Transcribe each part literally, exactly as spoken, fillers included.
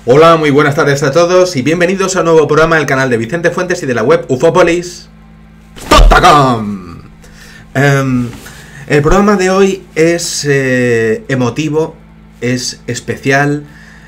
Hola, muy buenas tardes a todos y bienvenidos a un nuevo programa del canal de Vicente Fuentes y de la web ufopolis punto com. Um, el programa de hoy es eh, emotivo, es especial,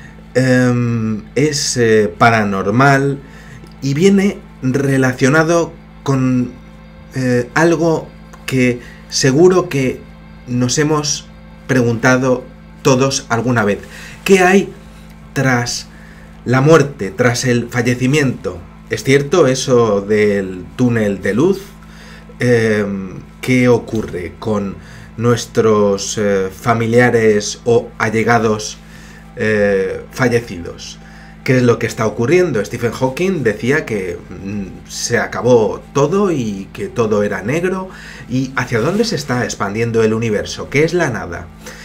um, es eh, paranormal y viene relacionado con eh, algo que seguro que nos hemos preguntado todos alguna vez. ¿Qué hay tras la muerte, tras el fallecimiento? ¿Es cierto eso del túnel de luz? Eh, ¿Qué ocurre con nuestros eh, familiares o allegados eh, fallecidos? ¿Qué es lo que está ocurriendo? Stephen Hawking decía que mm, se acabó todo y que todo era negro. ¿Y hacia dónde se está expandiendo el universo? ¿Qué es la nada?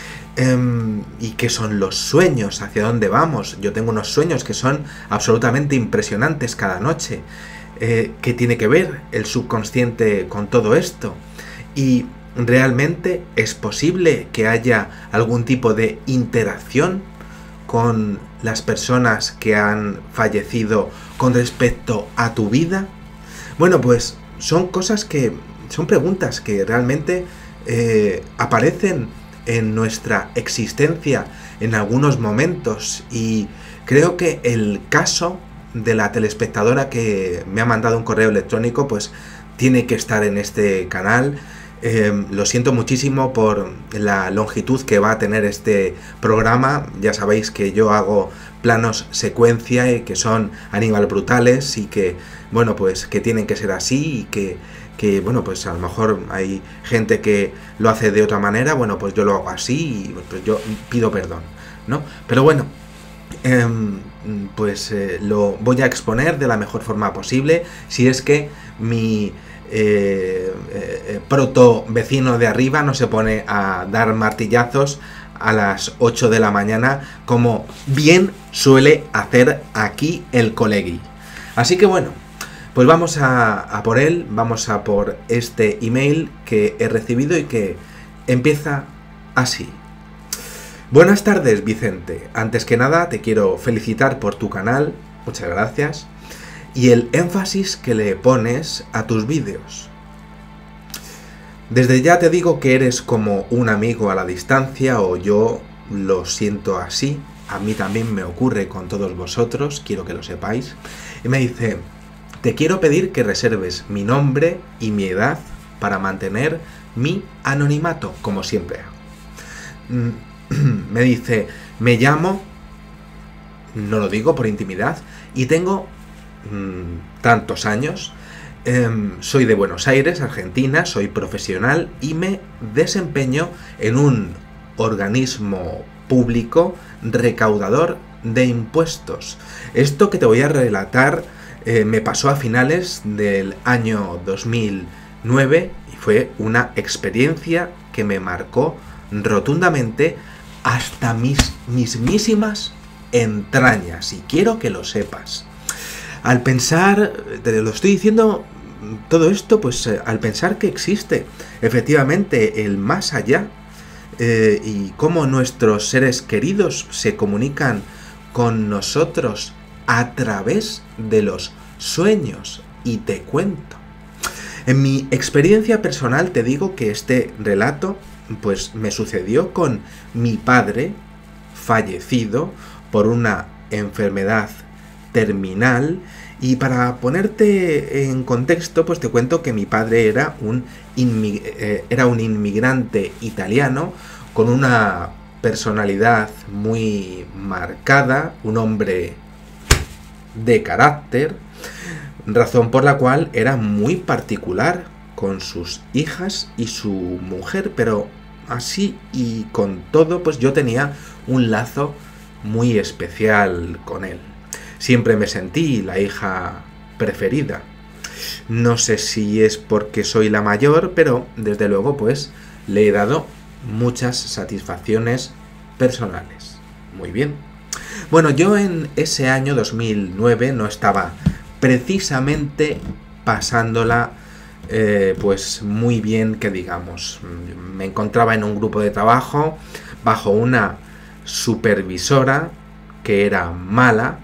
Um, ¿Y qué son los sueños? ¿Hacia dónde vamos? Yo tengo unos sueños que son absolutamente impresionantes cada noche. Eh, ¿Qué tiene que ver el subconsciente con todo esto? ¿Y realmente es posible que haya algún tipo de interacción con las personas que han fallecido con respecto a tu vida? Bueno, pues son cosas que... son preguntas que realmente eh, aparecen en nuestra existencia en algunos momentos, y creo que el caso de la telespectadora que me ha mandado un correo electrónico pues tiene que estar en este canal. Eh, lo siento muchísimo por la longitud que va a tener este programa. Ya sabéis que yo hago planos secuencia y que son animal brutales y que, bueno, pues que tienen que ser así y que que bueno, pues a lo mejor hay gente que lo hace de otra manera. Bueno, pues yo lo hago así y pues yo pido perdón, ¿no? Pero bueno, eh, pues eh, lo voy a exponer de la mejor forma posible. Si es que mi eh, eh, proto vecino de arriba no se pone a dar martillazos a las ocho de la mañana, como bien suele hacer aquí el colegui. Así que bueno, pues vamos a, a por él, vamos a por este email que he recibido y que empieza así. Buenas tardes, Vicente. Antes que nada te quiero felicitar por tu canal, muchas gracias, y el énfasis que le pones a tus vídeos. Desde ya te digo que eres como un amigo a la distancia, o yo lo siento así. A mí también me ocurre con todos vosotros, quiero que lo sepáis. Y me dice: te quiero pedir que reserves mi nombre y mi edad para mantener mi anonimato, como siempre hago. Me dice: me llamo, no lo digo por intimidad, y tengo mmm, tantos años, eh, soy de Buenos Aires, Argentina, soy profesional y me desempeño en un organismo público recaudador de impuestos. Esto que te voy a relatar Eh, me pasó a finales del año dos mil nueve y fue una experiencia que me marcó rotundamente hasta mis mismísimas entrañas, y quiero que lo sepas. Al pensar, te lo estoy diciendo todo esto, pues eh, al pensar que existe efectivamente el más allá, eh, y cómo nuestros seres queridos se comunican con nosotros a través de los sueños, y te cuento. En mi experiencia personal te digo que este relato pues me sucedió con mi padre, fallecido por una enfermedad terminal. Y para ponerte en contexto, pues te cuento que mi padre era un, inmig- eh, era un inmigrante italiano con una personalidad muy marcada, un hombre de carácter, razón por la cual era muy particular con sus hijas y su mujer, pero así y con todo, pues yo tenía un lazo muy especial con él. Siempre me sentí la hija preferida. No sé si es porque soy la mayor, pero desde luego pues le he dado muchas satisfacciones personales. Muy bien. Bueno, yo en ese año dos mil nueve no estaba precisamente pasándola eh, pues muy bien, que digamos. Me encontraba en un grupo de trabajo bajo una supervisora que era mala,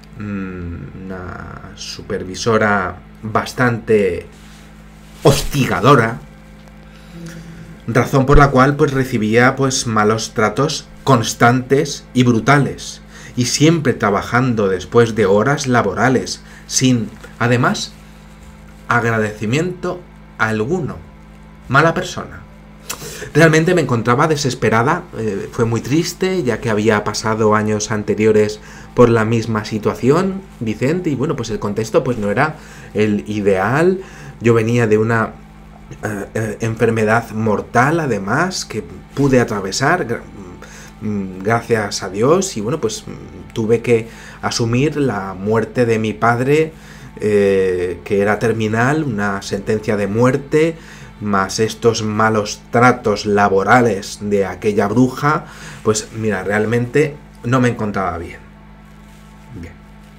una supervisora bastante hostigadora, razón por la cual pues recibía pues malos tratos constantes y brutales, y siempre trabajando después de horas laborales, sin, además, agradecimiento alguno. Mala persona. Realmente me encontraba desesperada, eh, fue muy triste, ya que había pasado años anteriores por la misma situación, Vicente, y bueno, pues el contexto pues no era el ideal. Yo venía de una eh, eh, enfermedad mortal, además, que pude atravesar gra gracias a Dios, y bueno, pues tuve que asumir la muerte de mi padre, eh, que era terminal, una sentencia de muerte, más estos malos tratos laborales de aquella bruja. Pues mira, realmente no me encontraba bien. Bien.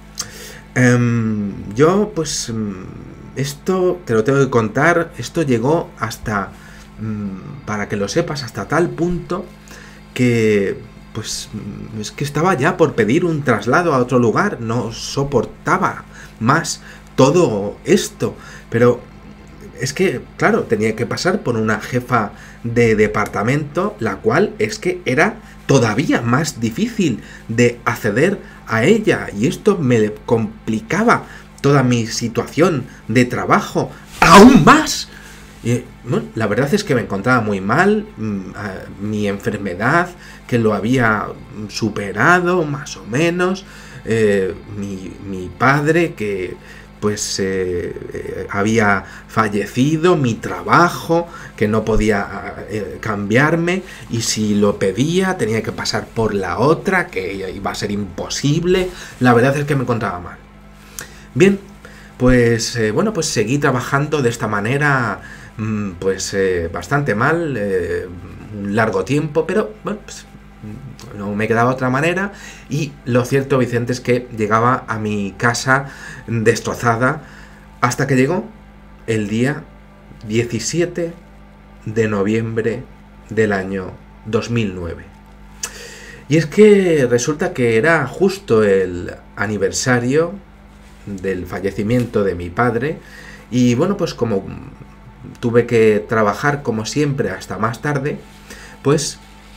Um, yo, pues, esto te lo tengo que contar, esto llegó hasta, um, para que lo sepas, hasta tal punto que, pues, es que estaba ya por pedir un traslado a otro lugar, no soportaba más todo esto, pero es que, claro, tenía que pasar por una jefa de departamento, la cual es que era todavía más difícil de acceder a ella, y esto me complicaba toda mi situación de trabajo aún más. Y, bueno, la verdad es que me encontraba muy mal, mi enfermedad, que lo había superado más o menos, eh, mi, mi padre, que pues eh, eh, había fallecido, mi trabajo, que no podía eh, cambiarme, y si lo pedía tenía que pasar por la otra, que iba a ser imposible. La verdad es que me encontraba mal. Bien, pues eh, bueno, pues seguí trabajando de esta manera, mmm, pues eh, bastante mal, eh, un largo tiempo, pero bueno, pues no me quedaba otra manera. Y lo cierto, Vicente, es que llegaba a mi casa destrozada, hasta que llegó el día diecisiete de noviembre del año dos mil nueve. Y es que resulta que era justo el aniversario del fallecimiento de mi padre, y bueno, pues como tuve que trabajar como siempre hasta más tarde, pues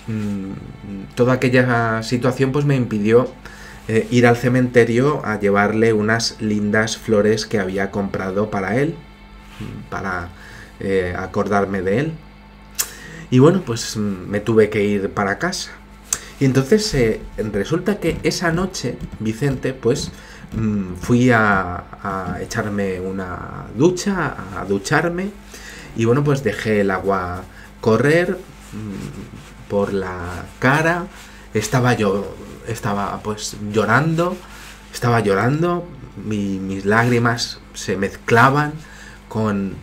toda aquella situación pues me impidió eh, ir al cementerio a llevarle unas lindas flores que había comprado para él, para eh, acordarme de él. Y bueno, pues me tuve que ir para casa. Y entonces eh, resulta que esa noche, Vicente, pues fui a, a echarme una ducha, a ducharme, y bueno, pues dejé el agua correr por la cara. Estaba yo, estaba pues llorando, estaba llorando, mi, mis lágrimas se mezclaban con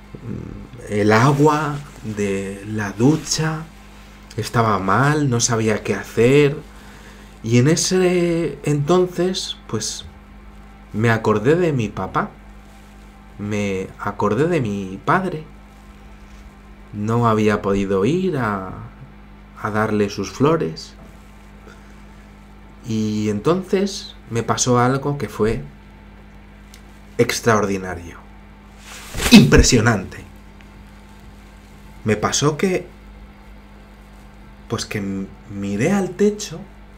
el agua de la ducha. Estaba mal, no sabía qué hacer, y en ese entonces pues me acordé de mi papá, me acordé de mi padre. No había podido ir a a darle sus flores, y entonces me pasó algo que fue extraordinario, impresionante. Me pasó que pues que miré al techo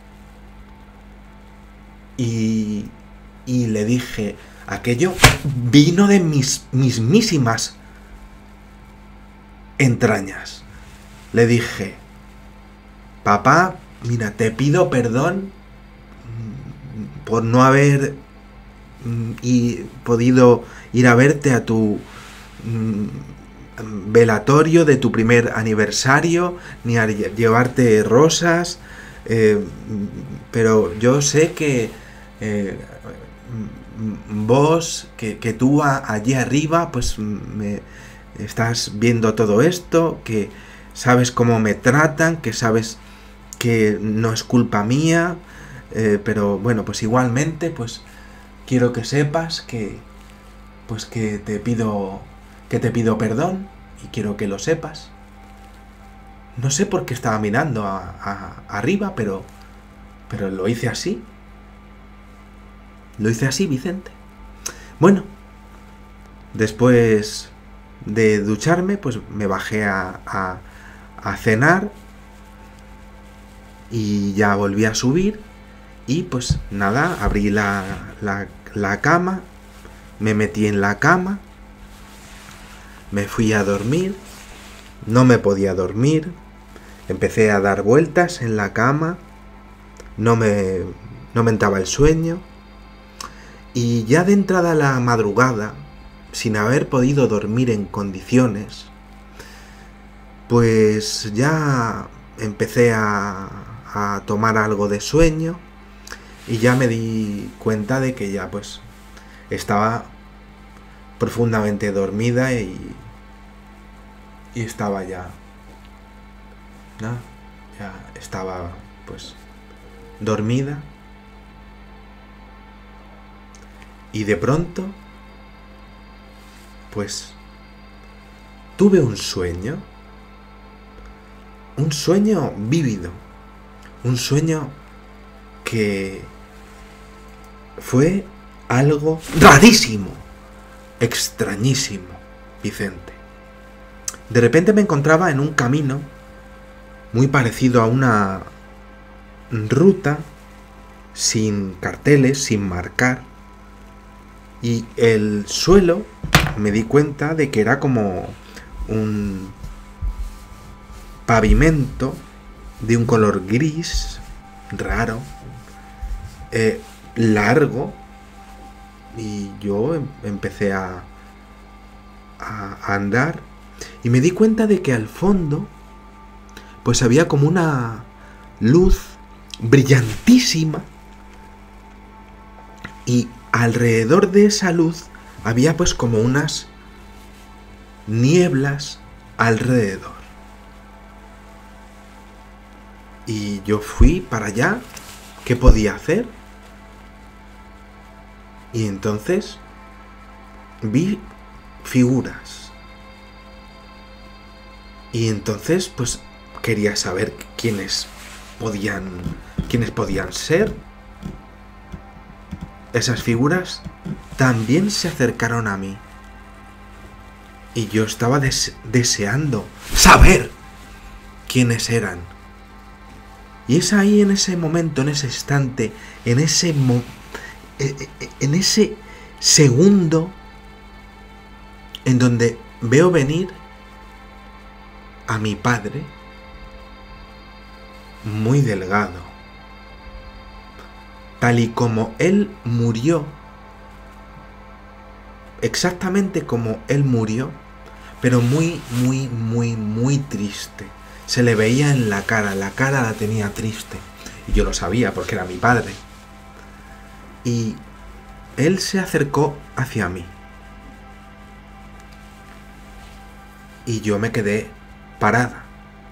y, y le dije, aquello vino de mis mismísimas entrañas. Le dije, papá, mira, te pido perdón por no haber y podido ir a verte a tu velatorio de tu primer aniversario, ni a llevarte rosas, eh, pero yo sé que eh, vos, que, que tú a, allí arriba, pues me estás viendo todo esto, que sabes cómo me tratan, que sabes que no es culpa mía, eh, pero bueno, pues igualmente, pues quiero que sepas que, pues que te pido, que te pido perdón, y quiero que lo sepas. No sé por qué estaba mirando a, a, arriba, pero, pero lo hice así, Lo hice así, Vicente. Bueno, después de ducharme, pues me bajé a, a, a cenar y ya volví a subir y pues nada, abrí la, la, la cama, me metí en la cama, me fui a dormir, no me podía dormir, empecé a dar vueltas en la cama, no me, no me entraba el sueño y ya de entrada a la madrugada, sin haber podido dormir en condiciones, pues ya empecé a, a tomar algo de sueño y ya me di cuenta de que ya pues estaba profundamente dormida y, y estaba ya, ¿no? Ya estaba pues dormida y de pronto pues tuve un sueño, un sueño vívido, un sueño que fue algo rarísimo, extrañísimo, Vicente. De repente me encontraba en un camino muy parecido a una ruta sin carteles, sin marcar, y el suelo me di cuenta de que era como un pavimento de un color gris, raro, eh, largo, y yo em- empecé a, a andar y me di cuenta de que al fondo pues había como una luz brillantísima y alrededor de esa luz había pues como unas nieblas alrededor. Y yo fui para allá, ¿qué podía hacer? Y entonces vi figuras. Y entonces pues quería saber quiénes podían, quiénes podían ser. Esas figuras también se acercaron a mí. Y yo estaba des- deseando saber quiénes eran. Y es ahí en ese momento, en ese instante, en ese mo- en ese segundo en donde veo venir a mi padre muy delgado, tal y como él murió, exactamente como él murió, pero muy, muy, muy, muy triste. Se le veía en la cara, la cara la tenía triste. Y yo lo sabía porque era mi padre. Y él se acercó hacia mí. Y yo me quedé parada.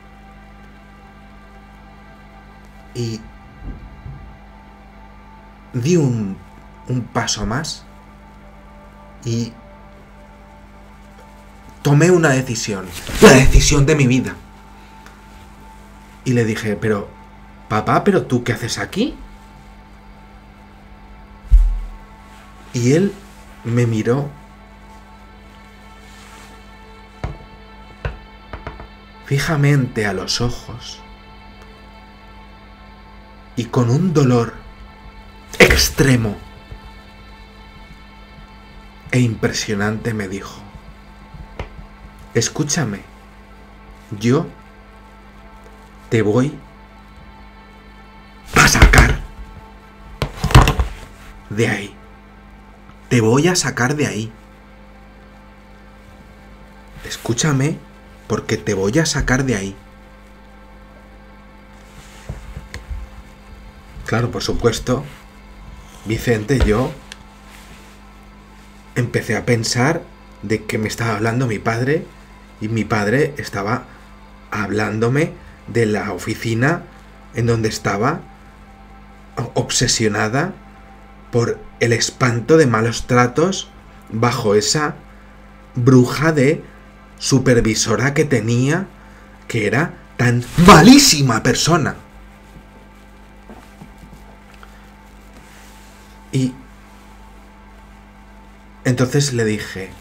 Y di un, un paso más y tomé una decisión, la decisión de mi vida. Y le dije, pero, papá, ¿pero tú qué haces aquí? Y él me miró fijamente a los ojos y con un dolor extremo e impresionante me dijo, escúchame, yo te voy a sacar de ahí. Te voy a sacar de ahí. Escúchame, porque te voy a sacar de ahí. Claro, por supuesto, Vicente, yo empecé a pensar de que me estaba hablando mi padre y mi padre estaba hablándome de la oficina en donde estaba obsesionada por el espanto de malos tratos bajo esa bruja de supervisora que tenía, que era tan malísima persona. Y Entonces le dije,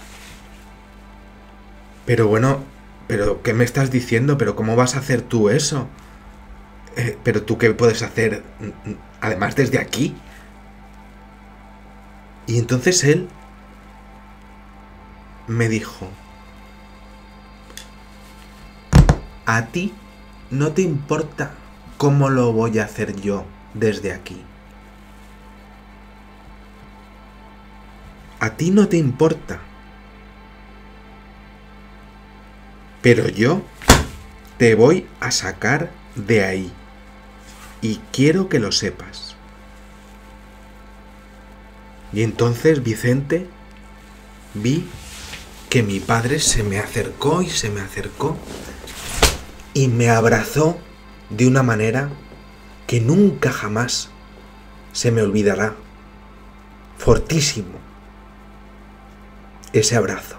pero bueno, pero ¿qué me estás diciendo? ¿Pero cómo vas a hacer tú eso? Eh, ¿Pero tú qué puedes hacer además desde aquí? Y entonces él me dijo, a ti no te importa cómo lo voy a hacer yo desde aquí. A ti no te importa. Pero yo te voy a sacar de ahí. Y quiero que lo sepas. Y entonces, Vicente, vi que mi padre se me acercó y se me acercó y me abrazó de una manera que nunca jamás se me olvidará. Fortísimo ese abrazo.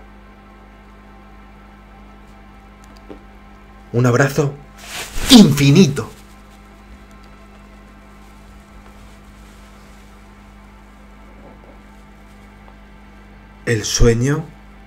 Un abrazo infinito. El sueño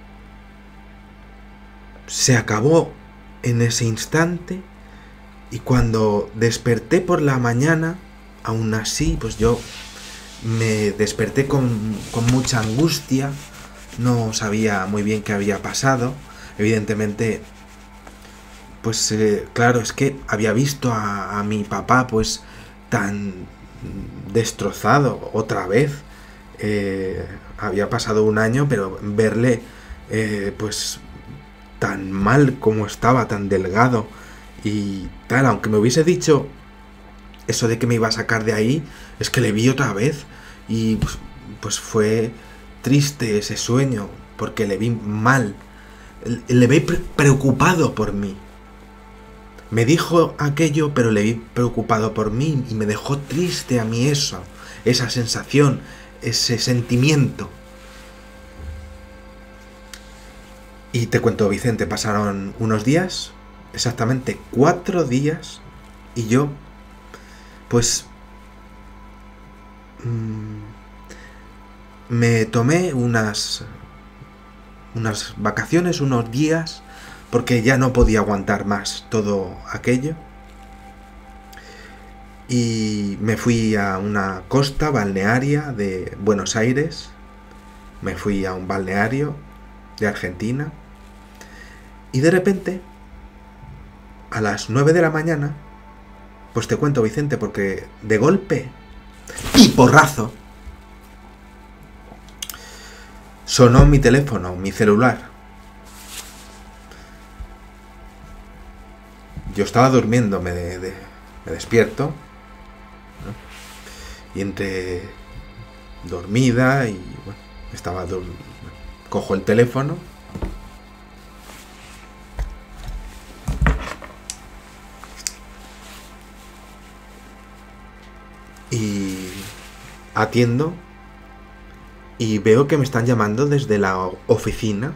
se acabó en ese instante y cuando desperté por la mañana, aún así, pues yo me desperté con, con mucha angustia, no sabía muy bien qué había pasado, evidentemente, pues eh, claro, es que había visto a, a mi papá pues tan destrozado otra vez, eh, había pasado un año, pero verle eh, pues tan mal como estaba, tan delgado y tal, aunque me hubiese dicho eso de que me iba a sacar de ahí, es que le vi otra vez y pues, pues fue triste ese sueño, porque le vi mal, le vi preocupado por mí. Me dijo aquello, pero le vi preocupado por mí y me dejó triste a mí eso, esa sensación, ese sentimiento. Y te cuento, Vicente, pasaron unos días, exactamente cuatro días, y yo, pues, mmm, me tomé unas, unas vacaciones, unos días, porque ya no podía aguantar más todo aquello. Y me fui a una costa balnearia de Buenos Aires, me fui a un balneario de Argentina, y de repente, a las nueve de la mañana, pues te cuento, Vicente, porque de golpe y porrazo sonó mi teléfono, mi celular. Yo estaba durmiendo, me, de, de, me despierto, ¿no? Y entre dormida y bueno, estaba dur... cojo el teléfono y atiendo y veo que me están llamando desde la oficina.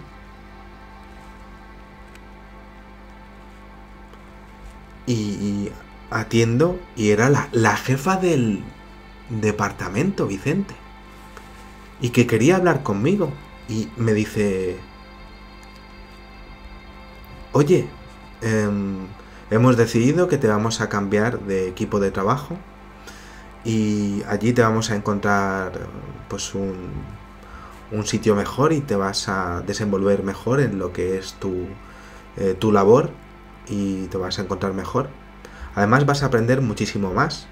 Y, y atiendo y era la, la jefa del departamento, Vicente, y que quería hablar conmigo y me dice, oye, eh, hemos decidido que te vamos a cambiar de equipo de trabajo y allí te vamos a encontrar pues un, un sitio mejor y te vas a desenvolver mejor en lo que es tu, eh, tu labor y te vas a encontrar mejor. Además vas a aprender muchísimo más.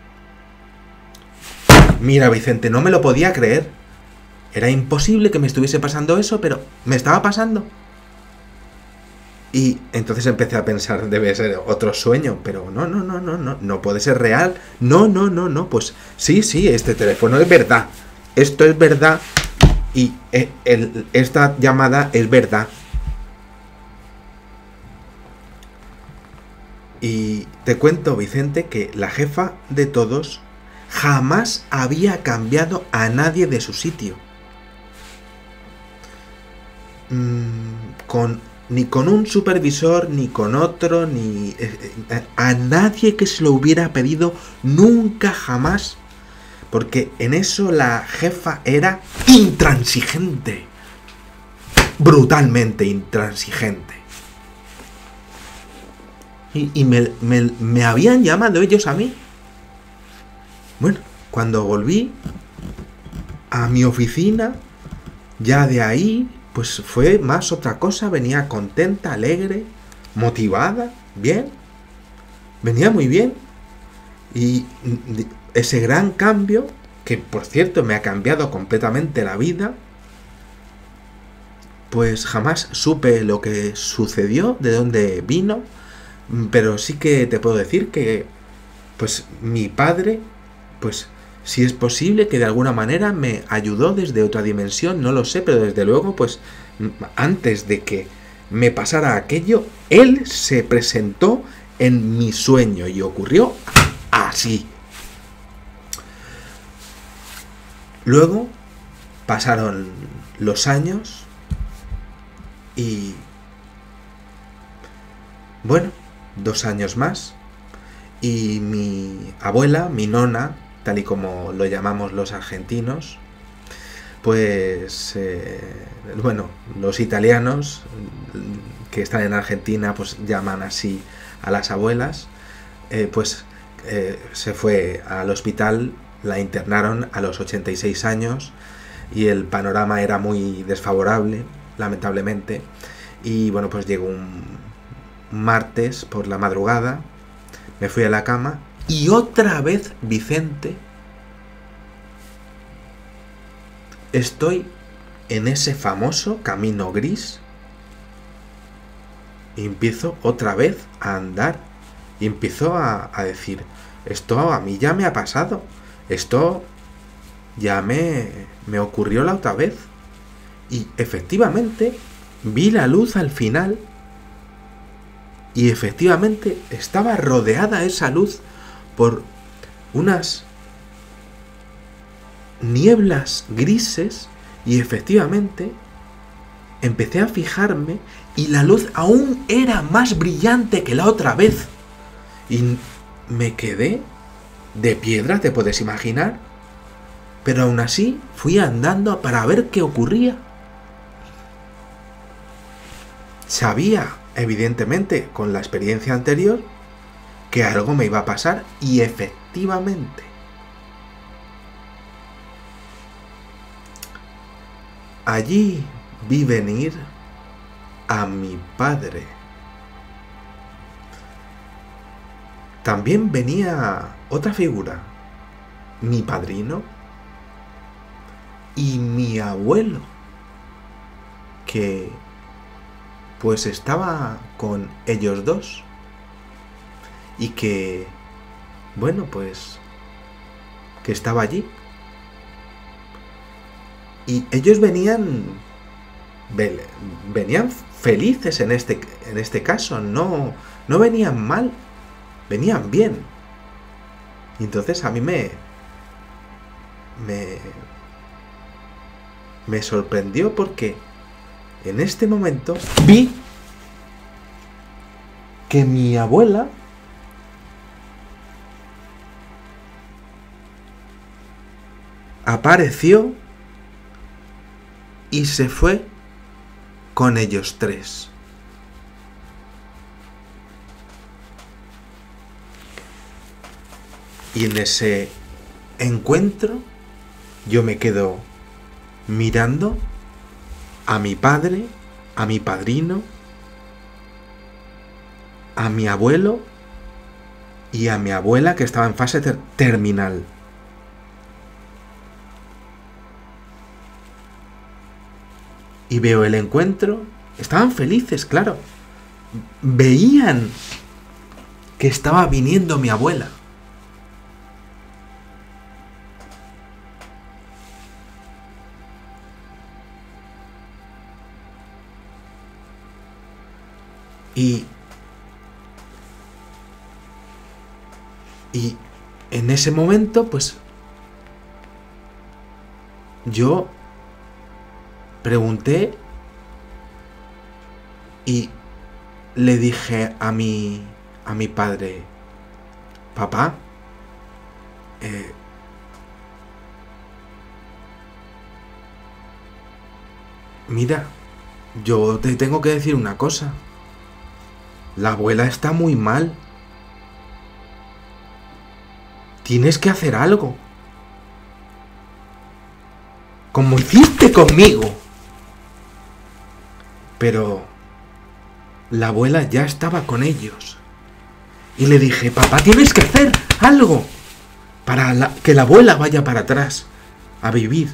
Mira, Vicente, no me lo podía creer. Era imposible que me estuviese pasando eso, pero me estaba pasando. Y entonces empecé a pensar, debe ser otro sueño, pero no, no, no, no, no, no puede ser real. No, no, no, no, pues sí, sí, este teléfono es verdad. Esto es verdad y el, el, esta llamada es verdad. Y te cuento, Vicente, que la jefa de todos jamás había cambiado a nadie de su sitio. Mm, con... Ni con un supervisor, ni con otro, ni eh, a nadie que se lo hubiera pedido, nunca jamás. Porque en eso la jefa era intransigente. brutalmente intransigente. Y, y me, me, me habían llamado ellos a mí. Bueno, cuando volví a mi oficina, ya de ahí, pues fue más otra cosa. Venía contenta, alegre, motivada, bien. Venía muy bien. Y ese gran cambio, que por cierto me ha cambiado completamente la vida, pues jamás supe lo que sucedió, de dónde vino, pero sí que te puedo decir que, pues mi padre, pues si es posible que de alguna manera me ayudó desde otra dimensión, no lo sé, pero desde luego, pues antes de que me pasara aquello, él se presentó en mi sueño y ocurrió así. Luego pasaron los años y, bueno, dos años más, y mi abuela, mi nona, tal y como lo llamamos los argentinos, pues, eh, bueno, los italianos que están en Argentina, pues llaman así a las abuelas, eh, pues eh, se fue al hospital, la internaron a los ochenta y seis años y el panorama era muy desfavorable, lamentablemente, y bueno, pues llegó un martes por la madrugada, me fui a la cama y otra vez, Vicente, estoy en ese famoso camino gris y empiezo otra vez a andar y empiezo a, a decir, esto a mí ya me ha pasado, esto ya me, me ocurrió la otra vez. Y efectivamente vi la luz al final y efectivamente estaba rodeada esa luz por unas nieblas grises y efectivamente empecé a fijarme y la luz aún era más brillante que la otra vez. Y me quedé de piedra, te puedes imaginar. Pero aún así fui andando para ver qué ocurría. Sabía, evidentemente, con la experiencia anterior, que algo me iba a pasar y efectivamente. Allí vi venir a mi padre. También venía otra figura, mi padrino y mi abuelo, que pues estaba con ellos dos y que, bueno, pues que estaba allí. Y ellos venían venían felices en este en este caso, no no venían mal, venían bien. Y entonces a mí me me me sorprendió porque en este momento vi que mi abuela apareció y se fue con ellos tres. Y en ese encuentro yo me quedo mirando a mi padre, a mi padrino, a mi abuelo y a mi abuela, que estaba en fase ter- terminal. Y veo el encuentro. Estaban felices, claro. Veían que estaba viniendo mi abuela. Y, y en ese momento, pues, yo pregunté y le dije a mi, a mi padre, papá, eh, mira, yo te tengo que decir una cosa. La abuela está muy mal. Tienes que hacer algo. Como hiciste conmigo. Pero la abuela ya estaba con ellos. Y le dije, papá, tienes que hacer algo para la, que la abuela vaya para atrás a vivir.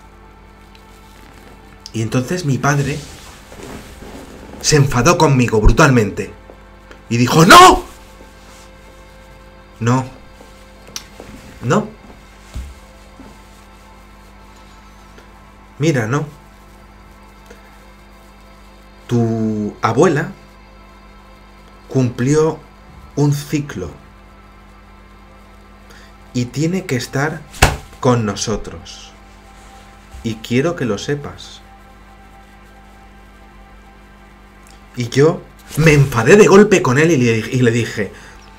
Y entonces mi padre se enfadó conmigo brutalmente. Y dijo, ¡no! No. No. Mira, no. Tu abuela cumplió un ciclo y tiene que estar con nosotros. Y quiero que lo sepas. Y yo me enfadé de golpe con él y le, y le dije,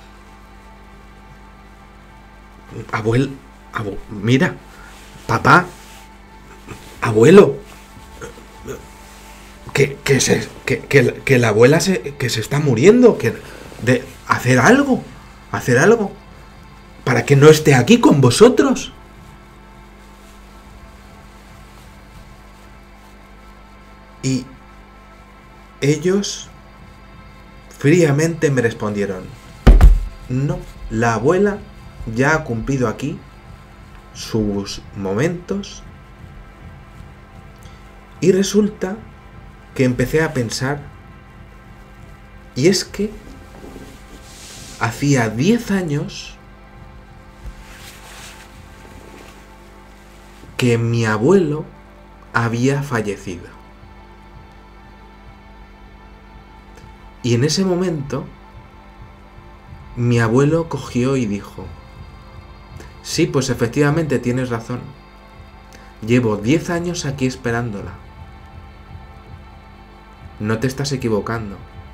abuelo, abu, mira, papá, abuelo, que, que, se, que, que, que la abuela se, que se está muriendo, que de hacer algo, hacer algo, para que no esté aquí con vosotros. Y ellos fríamente me respondieron, no, la abuela ya ha cumplido aquí sus momentos. Y resulta que empecé a pensar, y es que hacía diez años que mi abuelo había fallecido. Y en ese momento, mi abuelo cogió y dijo, sí, pues efectivamente tienes razón. Llevo diez años aquí esperándola. No te estás equivocando.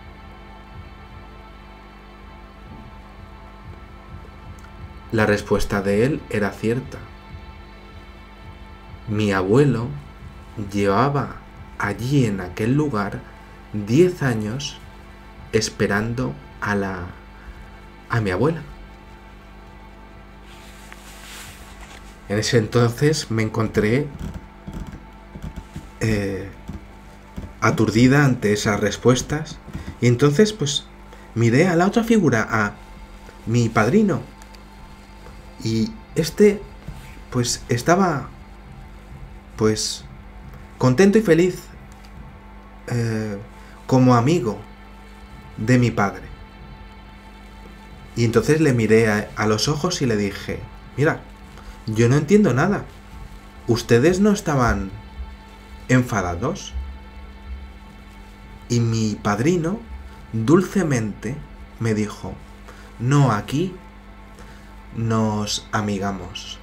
La respuesta de él era cierta. Mi abuelo llevaba allí en aquel lugar diez años esperando a la a mi abuela. En ese entonces me encontré eh, aturdida ante esas respuestas y entonces pues miré a la otra figura, a mi padrino, y este pues estaba pues contento y feliz eh, como amigo de mi padre. Y entonces le miré a, a los ojos y le dije, mira, yo no entiendo nada. ¿Ustedes no estaban enfadados? Y mi padrino dulcemente me dijo, no, aquí nos amigamos.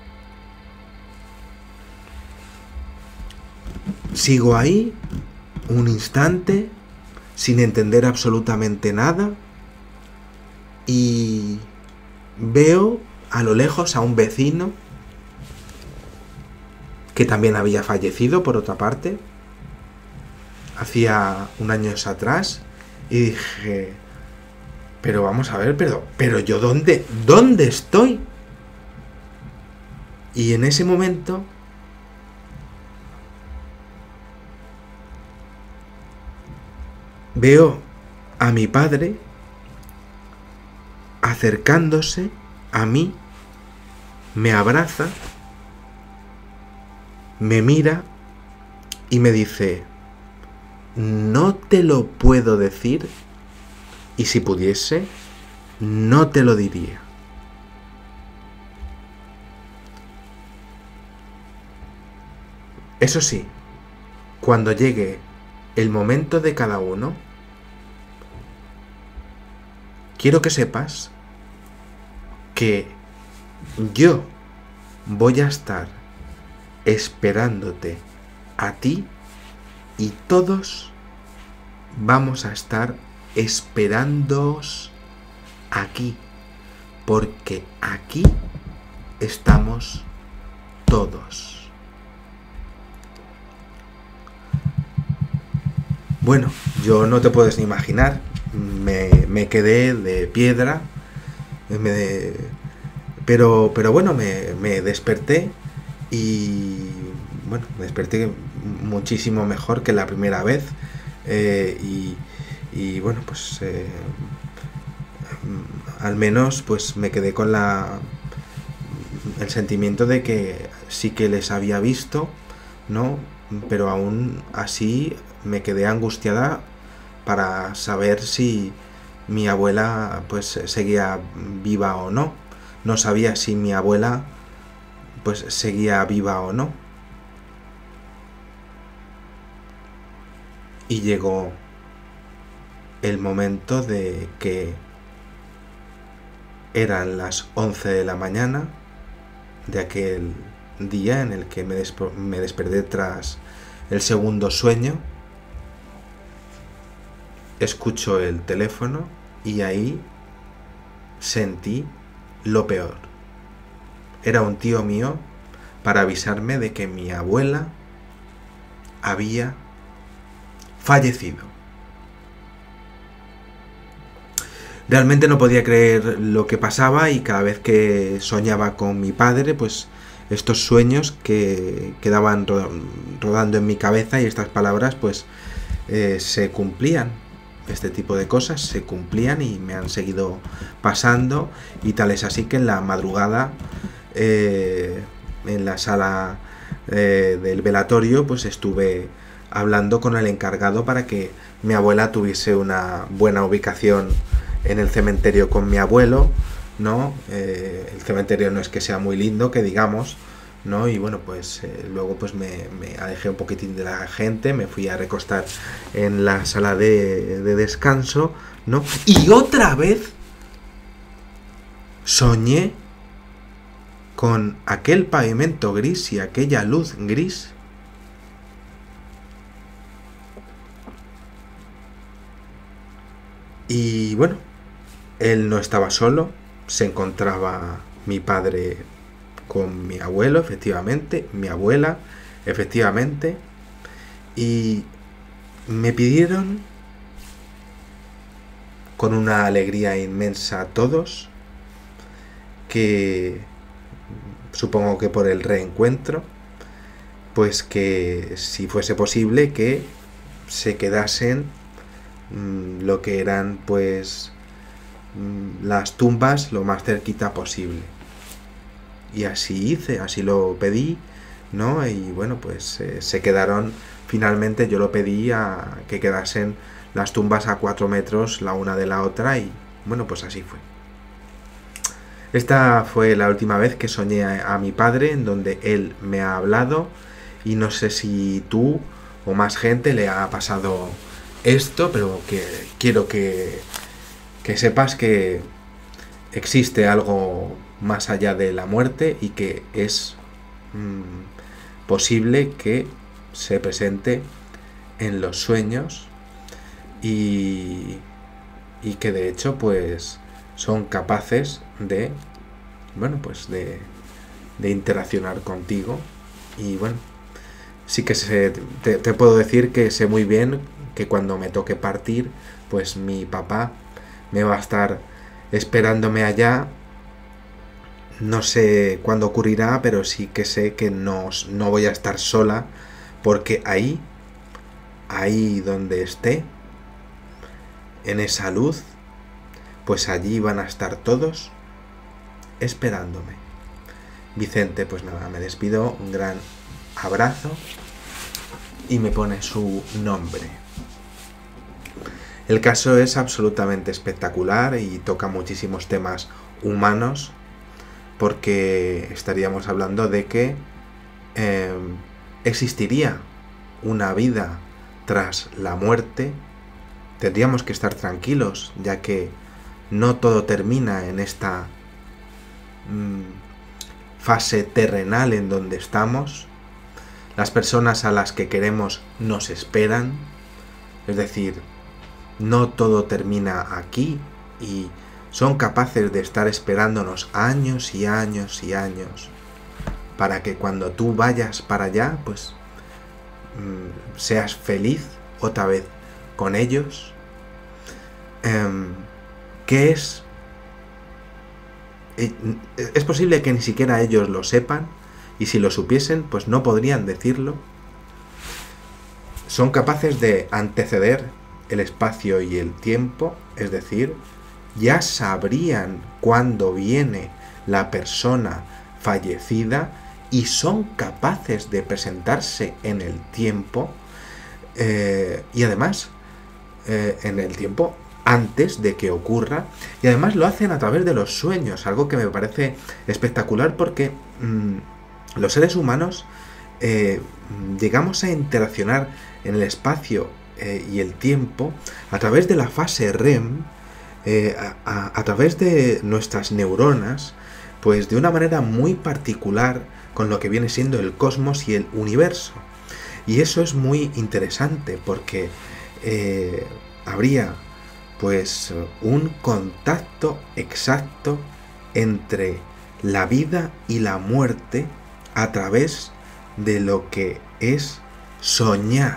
Sigo ahí un instante sin entender absolutamente nada y veo a lo lejos a un vecino que también había fallecido por otra parte hacía un año atrás y dije, pero vamos a ver, pero, pero yo dónde, ¿dónde estoy? Y en ese momento veo a mi padre acercándose a mí, me abraza, me mira y me dice, no te lo puedo decir y si pudiese, no te lo diría. Eso sí, cuando llegue el momento de cada uno, quiero que sepas que yo voy a estar esperándote a ti y todos vamos a estar esperándoos aquí, porque aquí estamos todos. Bueno, yo no te puedes ni imaginar, me, me quedé de piedra, me de, pero, pero bueno, me, me desperté y bueno, me desperté muchísimo mejor que la primera vez eh, y, y bueno, pues eh, al menos pues me quedé con la el sentimiento de que sí que les había visto, ¿no? Pero aún así me quedé angustiada para saber si mi abuela pues seguía viva o no. No sabía si mi abuela pues seguía viva o no. Y llegó el momento de que eran las once de la mañana de aquel día en el que me, desp- me desperté tras el segundo sueño. Escucho el teléfono y ahí sentí lo peor. Era un tío mío para avisarme de que mi abuela había fallecido. Realmente no podía creer lo que pasaba y cada vez que soñaba con mi padre, pues estos sueños que quedaban rodando en mi cabeza y estas palabras pues eh, se cumplían. Este tipo de cosas se cumplían y me han seguido pasando, y tal es así que en la madrugada eh, en la sala eh, del velatorio pues estuve hablando con el encargado para que mi abuela tuviese una buena ubicación en el cementerio con mi abuelo, ¿no? Eh, el cementerio no es que sea muy lindo, que digamos, ¿no? Y bueno, pues eh, luego pues me, me alejé un poquitín de la gente, me fui a recostar en la sala de, de descanso, ¿no? Y otra vez soñé con aquel pavimento gris y aquella luz gris. Y bueno, él no estaba solo, se encontraba mi padre con mi abuelo, efectivamente, mi abuela, efectivamente, y me pidieron con una alegría inmensa a todos que, supongo que por el reencuentro, pues que si fuese posible que se quedasen mmm, lo que eran pues mmm, las tumbas lo más cerquita posible. Y así hice, así lo pedí, ¿no? Y bueno, pues eh, se quedaron, finalmente yo lo pedí a que quedasen las tumbas a cuatro metros la una de la otra, y bueno, pues así fue. Esta fue la última vez que soñé a, a mi padre, en donde él me ha hablado, y no sé si tú o más gente le ha pasado esto, pero que quiero que, que sepas que existe algo más allá de la muerte y que es mmm, posible que se presente en los sueños, y, y que de hecho pues son capaces de bueno pues de, de interaccionar contigo. Y bueno, sí que se, te, te puedo decir que sé muy bien que cuando me toque partir, pues mi papá me va a estar esperándome allá. No sé cuándo ocurrirá, pero sí que sé que no, no voy a estar sola, porque ahí, ahí donde esté, en esa luz, pues allí van a estar todos esperándome. Vicente, pues nada, me despido, un gran abrazo, y me pone su nombre. El caso es absolutamente espectacular y toca muchísimos temas humanos, porque estaríamos hablando de que eh, existiría una vida tras la muerte. Tendríamos que estar tranquilos, ya que no todo termina en esta mmm, fase terrenal en donde estamos. Las personas a las que queremos nos esperan, es decir, no todo termina aquí, y son capaces de estar esperándonos años y años y años para que cuando tú vayas para allá, pues mmm, seas feliz otra vez con ellos, eh, ¿qué es? Es posible que ni siquiera ellos lo sepan, y si lo supiesen, pues no podrían decirlo. Son capaces de anteceder el espacio y el tiempo, es decir, ya sabrían cuándo viene la persona fallecida y son capaces de presentarse en el tiempo, eh, y además eh, en el tiempo antes de que ocurra, y además lo hacen a través de los sueños, algo que me parece espectacular porque mmm, los seres humanos eh, llegamos a interaccionar en el espacio eh, y el tiempo a través de la fase R E M, eh, a, a, a través de nuestras neuronas, pues de una manera muy particular con lo que viene siendo el cosmos y el universo. Y eso es muy interesante porque eh, habría pues un contacto exacto entre la vida y la muerte a través de lo que es soñar.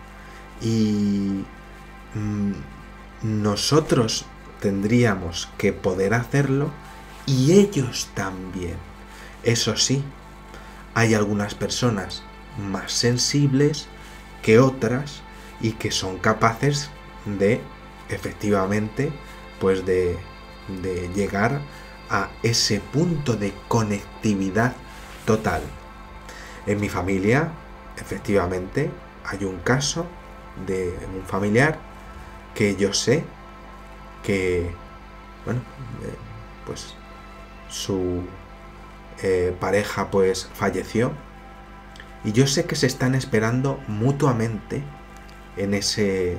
Y mmm, nosotros tendríamos que poder hacerlo y ellos también. Eso sí, hay algunas personas más sensibles que otras y que son capaces de efectivamente pues de, de llegar a ese punto de conectividad total. En mi familia efectivamente hay un caso de un familiar que yo sé que bueno eh, pues su eh, pareja pues falleció, y yo sé que se están esperando mutuamente en ese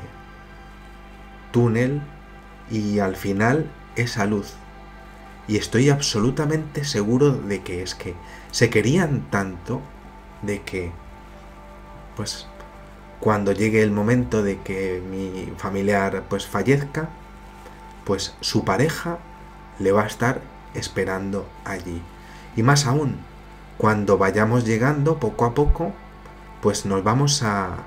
túnel y al final esa luz, y estoy absolutamente seguro de que es que se querían tanto de que pues cuando llegue el momento de que mi familiar pues fallezca, pues su pareja le va a estar esperando allí. Y más aún, cuando vayamos llegando poco a poco, pues nos vamos a,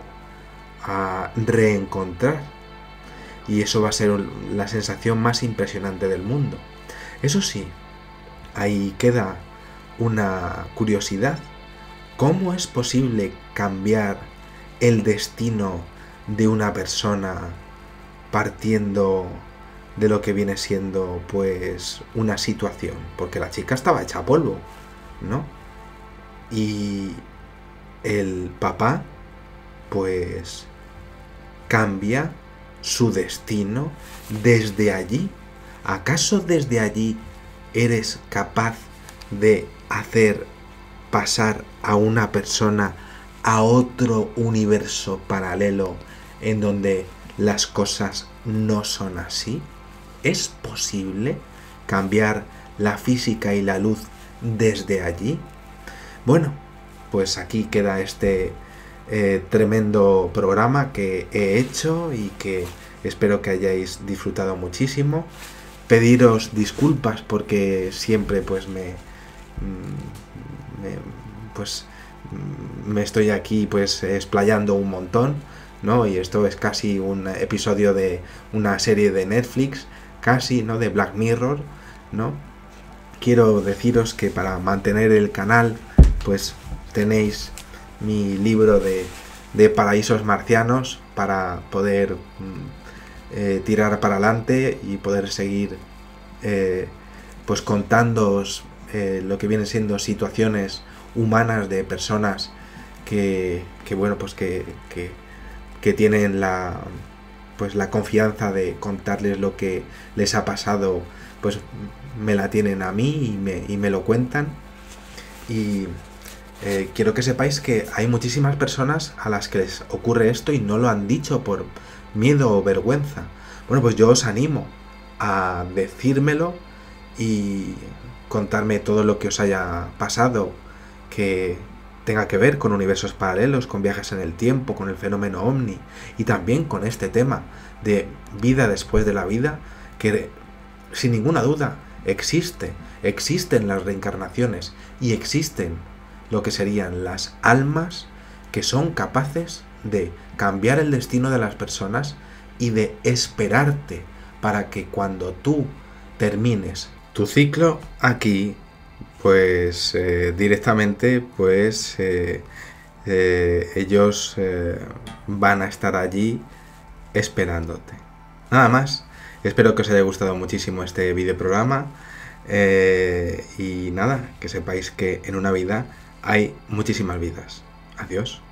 a reencontrar. Y eso va a ser la sensación más impresionante del mundo. Eso sí, ahí queda una curiosidad. ¿Cómo es posible cambiar el destino de una persona partiendo de lo que viene siendo pues una situación? Porque la chica estaba hecha polvo, ¿no? Y el papá pues cambia su destino desde allí. ¿Acaso desde allí eres capaz de hacer pasar a una persona a otro universo paralelo en donde las cosas no son así? ¿Es posible cambiar la física y la luz desde allí? Bueno, pues aquí queda este eh, tremendo programa que he hecho y que espero que hayáis disfrutado muchísimo. Pediros disculpas porque siempre pues me, me pues me estoy aquí pues explayando un montón, ¿no? Y esto es casi un episodio de una serie de Netflix, casi, ¿no? De Black Mirror, ¿no? Quiero deciros que para mantener el canal pues tenéis mi libro de, de paraísos marcianos para poder eh, tirar para adelante y poder seguir eh, pues contándoos eh, lo que vienen siendo situaciones humanas de personas que, que bueno pues que, que, que tienen la pues la confianza de contarles lo que les ha pasado, pues me la tienen a mí y me, y me lo cuentan. Y eh, quiero que sepáis que hay muchísimas personas a las que les ocurre esto y no lo han dicho por miedo o vergüenza. Bueno, pues yo os animo a decírmelo y contarme todo lo que os haya pasado que tenga que ver con universos paralelos, con viajes en el tiempo, con el fenómeno ovni y también con este tema de vida después de la vida, que sin ninguna duda existe, existen las reencarnaciones y existen lo que serían las almas que son capaces de cambiar el destino de las personas y de esperarte para que cuando tú termines tu ciclo aquí, pues eh, directamente pues eh, eh, ellos eh, van a estar allí esperándote. Nada más, espero que os haya gustado muchísimo este videoprograma eh, y nada, que sepáis que en una vida hay muchísimas vidas. Adiós.